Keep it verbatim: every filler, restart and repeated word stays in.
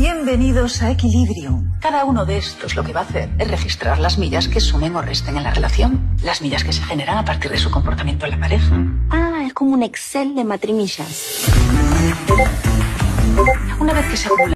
Bienvenidos a Equilibrium. Cada uno de estos lo que va a hacer es registrar las millas que sumen o resten en la relación, las millas que se generan a partir de su comportamiento en la pareja. Ah, es como un Excel de matrimillas. Una vez que se acumula